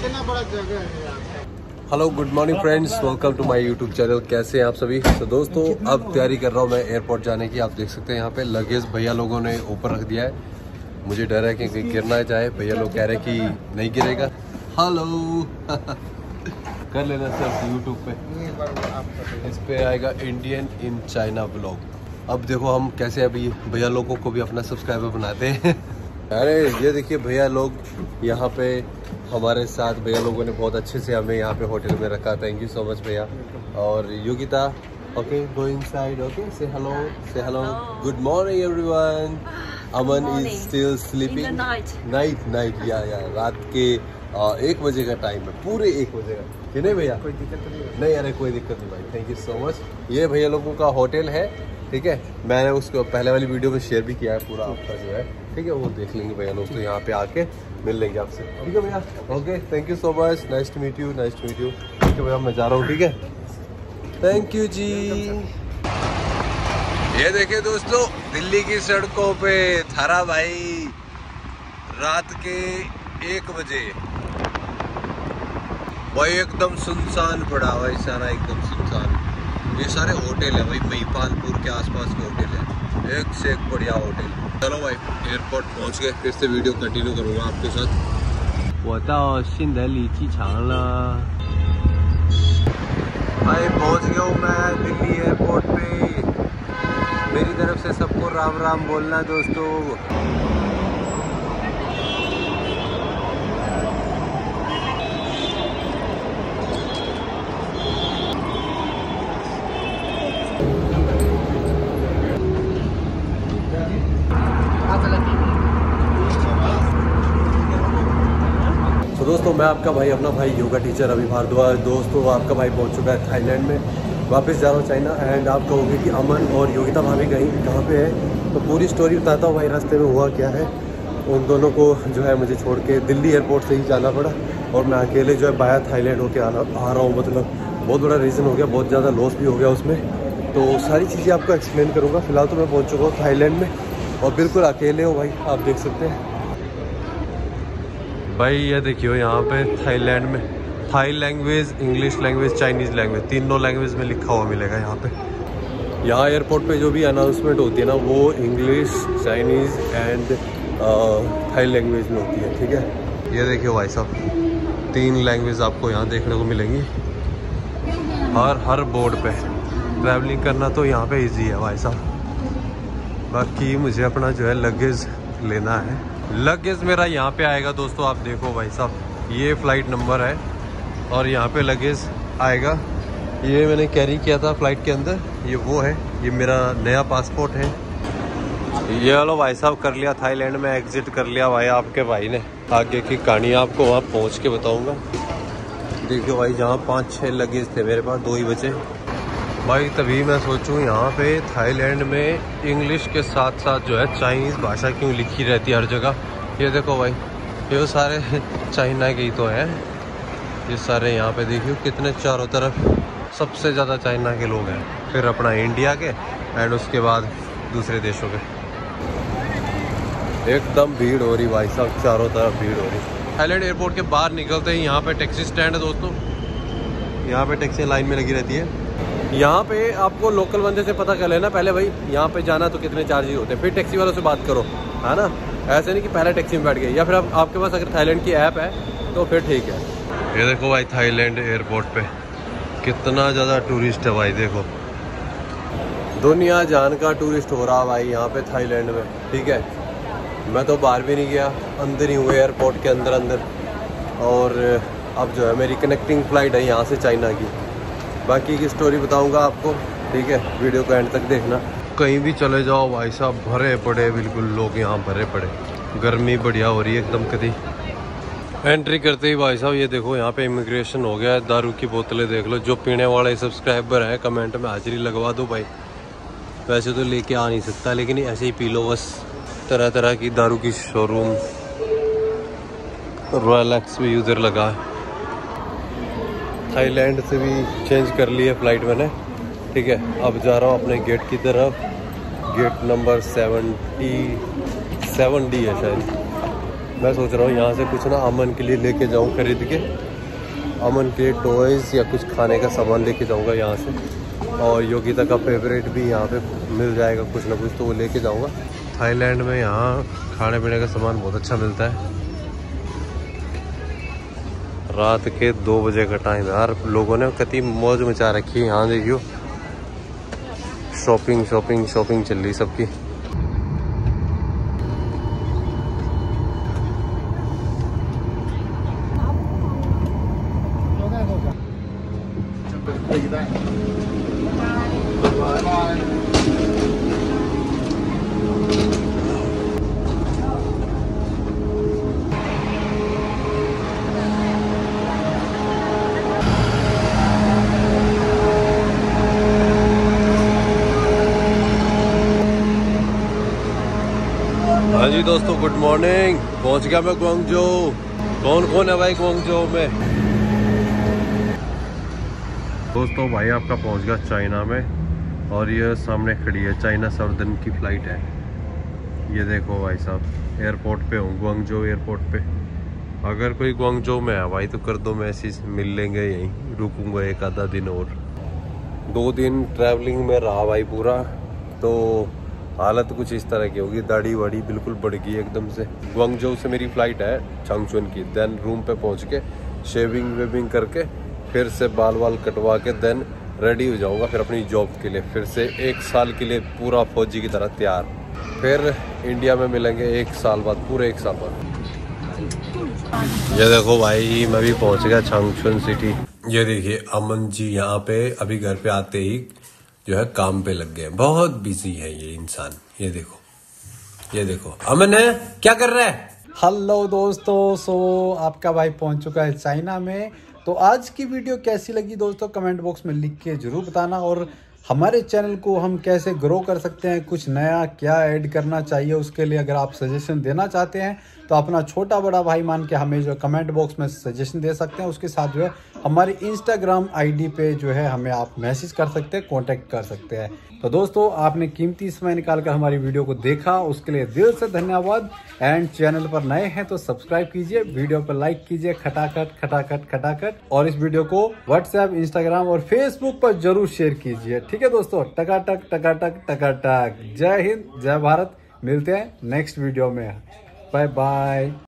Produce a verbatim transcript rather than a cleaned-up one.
कितना बड़ा जगह है यहाँ। Hello good morning friends, welcome to my YouTube channel. कैसे हैं आप सभी? तो दोस्तों अब तैयारी कर रहा हूँ मैं एयरपोर्ट जाने की। आप देख सकते हैं यहाँ पे लगेज भैया लोगों ने ऊपर रख दिया है। मुझे डर है कि कहीं गिरना जाए। भैया लोग कह रहे हैं कि नहीं गिरेगा। हेलो कर लेना सर यूट्यूब पे, इस पे आएगा इंडियन इन चाइना ब्लॉग। अब देखो हम कैसे अभी भैया लोगों को भी अपना सब्सक्राइबर बनाते हैं। अरे ये देखिए भैया लोग यहाँ पे हमारे साथ, भैया लोगों ने बहुत अच्छे से हमें यहाँ पे होटल में रखा। थैंक यू सो मच भैया। और Yogita, okay go inside, okay say hello, say hello, good morning everyone. Aman is still sleeping. Night night या या रात के आ, एक बजे का टाइम है, पूरे एक बजे का। कि नहीं भैया? कोई दिक्कत नहीं है? नहीं अरे कोई दिक्कत नहीं भाई, थैंक यू सो मच। ये भैया लोगों का होटल है, ठीक है। मैंने उसको पहले वाली वीडियो में शेयर भी किया है पूरा आपका जो है, ठीक है। वो देख लेंगे भैया लोग, तो यहाँ पे आके मिल लेंगे आपसे, ठीक है भैया? Okay thank you so much, nice to meet you, nice to meet you. ठीक है भैया, मैं जा रहा हूँ, ठीक है। थैंक यू जी। ये देखिए दोस्तों, दिल्ली की सड़कों पे थारा भाई रात के एक बजे भाई एकदम सुनसान पड़ा भाई, सारा एकदम सुनसान। ये सारे होटल है भाई, महिपालपुर के आसपास के होटल है, एक से एक बढ़िया होटल। चलो भाई एयरपोर्ट पहुंच गए, फिर से वीडियो कंटिन्यू करूंगा आपके साथ। भाई पहुंच गया हूँ मैं दिल्ली एयरपोर्ट पे। मेरी तरफ से सबको राम राम बोलना दोस्तों। तो दोस्तों मैं आपका भाई, अपना भाई योगा टीचर अभी भारद्वाज। दोस्तों आपका भाई पहुंच चुका है थाईलैंड में, वापस जा रहा हूँ चाइना। एंड आप कहोगे कि अमन और योगिता भाभी गई कहाँ पे है, तो पूरी स्टोरी बताता हूँ भाई, रास्ते में हुआ क्या है। उन दोनों को जो है मुझे छोड़ के दिल्ली एयरपोर्ट से ही जाना पड़ा, और मैं अकेले जो है बाया थाईलैंड होके आ रहा आ रहा हूँ। मतलब बहुत बड़ा रीज़न हो गया, बहुत ज़्यादा लॉस भी हो गया उसमें। तो सारी चीज़ें आपको एक्सप्लेन करूँगा। फिलहाल तो मैं पहुँच चुका हूँ थाईलैंड में, और बिल्कुल अकेले हो भाई, आप देख सकते हैं भाई। ये देखियो यहाँ पे थाईलैंड में Thai language, English language, Chinese language, तीनों लैंग्वेज में लिखा हुआ मिलेगा यहाँ पे। यहाँ एयरपोर्ट पे जो भी अनाउंसमेंट होती है ना, वो English, Chinese and Thai language में होती है, ठीक है। ये देखियो भाई साहब, तीन लैंग्वेज आपको यहाँ देखने को मिलेंगी हर हर बोर्ड पे। ट्रैवलिंग करना तो यहाँ पे ईजी है भाई साहब। बाकी मुझे अपना जो है लगेज लेना है। लगेज मेरा यहाँ पे आएगा दोस्तों, आप देखो भाई साहब, ये फ्लाइट नंबर है और यहाँ पे लगेज आएगा। ये मैंने कैरी किया था फ्लाइट के अंदर, ये वो है, ये मेरा नया पासपोर्ट है। ये वालो भाई साहब कर लिया थाईलैंड में, एग्जिट कर लिया भाई आपके भाई ने। आगे की कहानी आपको वहाँ पहुँच के बताऊँगा। देखियो भाई, जहाँ पाँच छः लगेज थे मेरे पास, दो ही बचे भाई। तभी मैं सोचूं यहाँ पे थाईलैंड में इंग्लिश के साथ साथ जो है चाइनीज़ भाषा क्यों लिखी रहती है हर जगह। ये देखो भाई, ये सारे चाइना के ही तो हैं ये सारे। यहाँ पे देखियो कितने चारों तरफ सबसे ज़्यादा चाइना के लोग हैं, फिर अपना इंडिया के, एंड उसके बाद दूसरे देशों के। एकदम भीड़ हो रही भाई साहब, चारों तरफ भीड़ हो रही। थाईलैंड एयरपोर्ट के बाहर निकलते ही यहाँ पे टैक्सी स्टैंड है दोस्तों। यहाँ पे टैक्सी लाइन में लगी रहती है। यहाँ पे आपको लोकल बंदे से पता कर लेना पहले भाई, यहाँ पे जाना तो कितने चार्जेस होते हैं, फिर टैक्सी वालों से बात करो, है ना। ऐसे नहीं कि पहले टैक्सी में बैठ गए, या फिर आप, आपके पास अगर थाईलैंड की ऐप है तो फिर ठीक है। ये देखो भाई थाईलैंड एयरपोर्ट पे कितना ज़्यादा टूरिस्ट है भाई, देखो दुनिया जान का टूरिस्ट हो रहा भाई यहाँ पे थाईलैंड में, ठीक है। मैं तो बाहर भी नहीं गया, अंदर ही हुए एयरपोर्ट के अंदर अंदर। और अब जो है मेरी कनेक्टिंग फ़्लाइट है यहाँ से चाइना की। बाकी की स्टोरी बताऊंगा आपको, ठीक है। वीडियो को एंड तक देखना। कहीं भी चले जाओ भाई साहब, भरे पड़े बिल्कुल लोग, यहाँ भरे पड़े। गर्मी बढ़िया हो रही है एकदम। कभी एंट्री करते ही भाई साहब ये देखो, यहाँ पे इमिग्रेशन हो गया है। दारू की बोतलें देख लो। जो पीने वाले सब्सक्राइबर हैं कमेंट में हाजिरी लगवा दो भाई। वैसे तो लेके आ नहीं सकता, लेकिन ऐसे ही पी लो बस। तरह तरह की दारू की शोरूम, रॉयल एक्स भी उधर लगा है। थाईलैंड से भी चेंज कर ली है फ़्लाइट मैंने, ठीक है। अब जा रहा हूँ अपने गेट की तरफ। Gate number seventy seven D है शायद। मैं सोच रहा हूँ यहाँ से कुछ ना अमन के लिए लेके जाऊँ खरीद के, अमन के टॉयज़ या कुछ खाने का सामान लेके जाऊँगा यहाँ से। और योगिता का फेवरेट भी यहाँ पे मिल जाएगा कुछ ना कुछ, तो वो लेके जाऊँगा। थाईलैंड में यहाँ खाने पीने का सामान बहुत अच्छा मिलता है। रात के दो बजे का टाइम है यार, लोगों ने कति मौज मचा रखी है। यहाँ देखियो शॉपिंग शॉपिंग शॉपिंग चल रही सबकी। हाँ जी दोस्तों, गुड मॉर्निंग। पहुंच गया मैं ग्वांगजो। कौन कौन है भाई ग्वांगजो में? दोस्तों भाई आपका पहुंच गया चाइना में, और ये सामने खड़ी है चाइना साउदर्न की फ्लाइट है। ये देखो भाई साहब, एयरपोर्ट पे हूँ, ग्वांगजो एयरपोर्ट पे। अगर कोई ग्वांगजो में है भाई तो कर दो मैसेज, मिल लेंगे यहीं। रुकूंगा एक आधा दिन और। दो दिन ट्रैवलिंग में रहा भाई पूरा, तो हालत कुछ इस तरह की होगी। दाढ़ी वाड़ी बिल्कुल बढ़ गई एकदम से। ग्वांगजो से मेरी फ्लाइट है चंगचुन की। देन रूम पे पहुंच के शेविंग वेविंग करके फिर से बाल वाल कटवा के देन रेडी हो जाऊंगा फिर अपनी जॉब के लिए। फिर से एक साल के लिए पूरा फौजी की तरह तैयार। फिर इंडिया में मिलेंगे एक साल बाद, पूरे एक साल बाद। ये देखो भाई मैं भी पहुंच गया चंगचुन सिटी। ये देखिए अमन जी यहाँ पे अभी घर पे आते ही जो है काम पे लग गए। बहुत बिजी है ये इंसान। ये देखो, ये देखो अमन है, क्या कर रहा है? हेलो दोस्तों, सो आपका भाई पहुंच चुका है चाइना में। तो आज की वीडियो कैसी लगी दोस्तों कमेंट बॉक्स में लिख के जरूर बताना। और हमारे चैनल को हम कैसे ग्रो कर सकते हैं, कुछ नया क्या ऐड करना चाहिए, उसके लिए अगर आप सजेशन देना चाहते हैं तो अपना छोटा बड़ा भाई मान के हमें जो कमेंट बॉक्स में सजेशन दे सकते हैं। उसके साथ जो है हमारी इंस्टाग्राम आईडी पे जो है हमें आप मैसेज कर सकते हैं, कांटेक्ट कर सकते हैं। तो दोस्तों आपने कीमती समय निकालकर हमारी वीडियो को देखा, उसके लिए दिल से धन्यवाद। एंड चैनल पर नए हैं तो सब्सक्राइब कीजिए, वीडियो पर लाइक कीजिए खटाखट खटाखट खटाखट, और इस वीडियो को व्हाट्सएप, इंस्टाग्राम और फेसबुक पर जरूर शेयर कीजिए। ठीक है दोस्तों, टकाटक टकाटक टकाटक। जय हिंद, जय भारत। मिलते हैं नेक्स्ट वीडियो में। Bye bye.